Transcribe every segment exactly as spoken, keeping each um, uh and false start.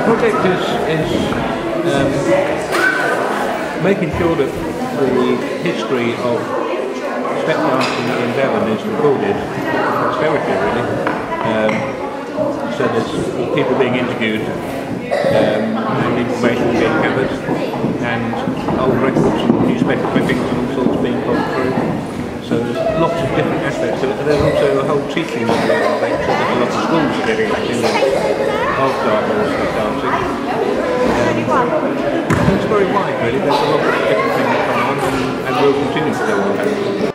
project is, is um, making sure that the history of Stepdancing in Devon is recorded, posterity really. Um, so there's people being interviewed um, and information being gathered, and old records and newspaper clippings and all sorts being gone through. So there's lots of different aspects of it, but there's also a whole teaching aspect, so there's a lot of schools are getting active of Dartmoor Stepdancing. Um, it's very wide really, there's a lot of different things going on, and, and will continue to go on.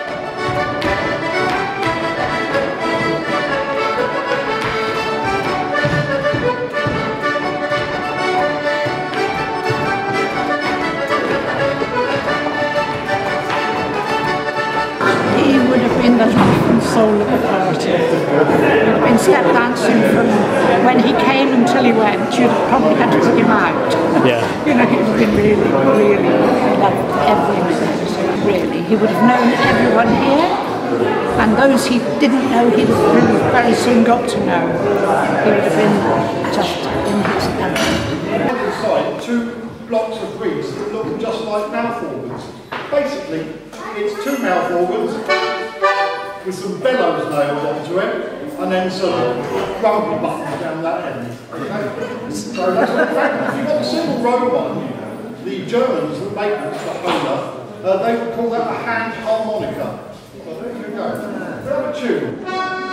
In the life and soul of the party. He'd have been step dancing from when he came until he went. You'd have probably had to put him out. Yeah. You know, he'd have been really, really loved every minute. Really. He would have known everyone here, and those he didn't know, he'd have really very soon got to know. He would have been just in his element. On the side, two blocks of reeds that look just like mouth organs. Basically, it's two mouth organs with some bellows nailed onto it, and then some rumble buttons down that end. Okay? So that's what if you've got a single row one, the Germans that make them, the Hola, uh, they would call that a hand harmonica. So there you go. Have a tune.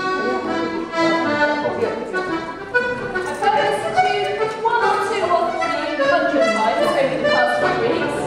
I've listened to one or two or three hundred times over the past few weeks.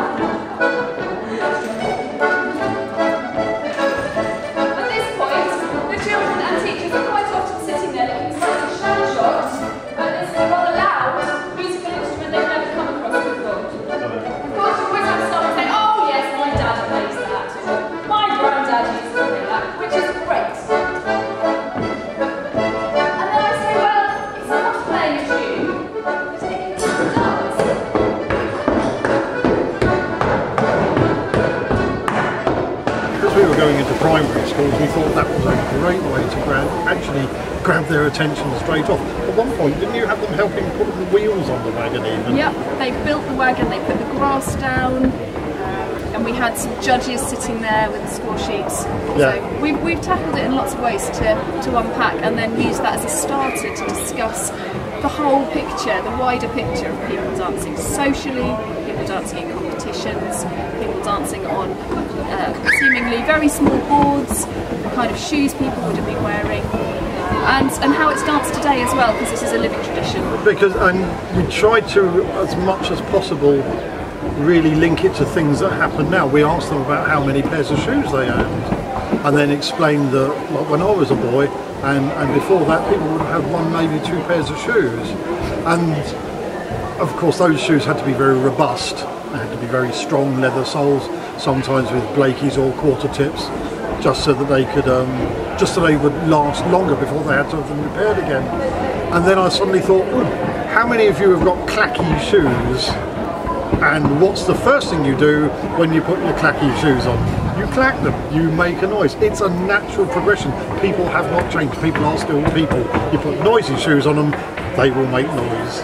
Going into primary schools, we thought that was a great way to grab, actually grab their attention straight off. At one point, didn't you have them helping put the wheels on the wagon even? Yep, they built the wagon, they put the grass down, and we had some judges sitting there with the score sheets. Yeah. So we've, we've tackled it in lots of ways to, to unpack, and then use that as a starter to discuss the whole picture, the wider picture of people dancing socially, people dancing in competitions, people dancing on uh, seemingly very small boards, the kind of shoes people would have been wearing, and, and how it's danced today as well, because this is a living tradition. Because and we try to, as much as possible, really link it to things that happen now. We asked them about how many pairs of shoes they owned, and then explained that, like, when I was a boy, and, and before that, people would have had one, maybe two pairs of shoes. And of course, those shoes had to be very robust. They had to be very strong leather soles, sometimes with Blakey's or quarter tips, just so that they could, um, just so they would last longer before they had to have them repaired again. And then I suddenly thought, oh, how many of you have got clacky shoes? And what's the first thing you do when you put your clacky shoes on? You clack them, you make a noise. It's a natural progression. People have not changed, people are still people. You put noisy shoes on them, they will make noise.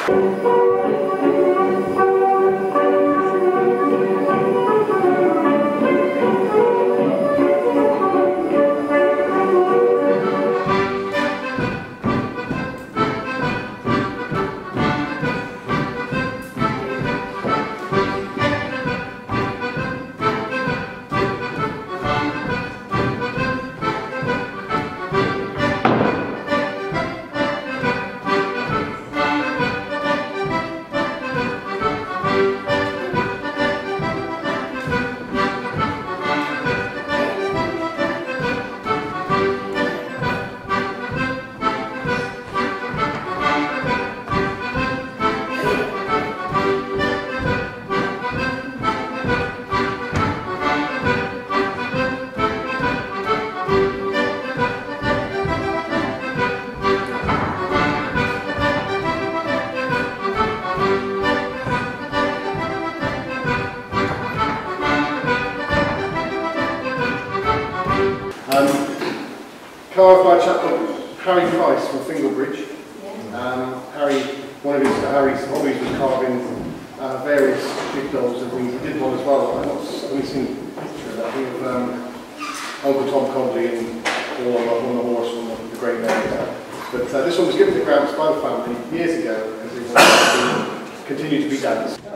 Carved by a chap called Harry Price from Fingalbridge. Um, Harry, one of his Harry's hobbies was carving uh, various big dolls, and we did one as well. I've not only seen a picture of that. We have um, Uncle Tom Conley and all on the horse from the, the Great Mary. But uh, this one was given to Gramps by the family years ago because it wanted to continue to be danced.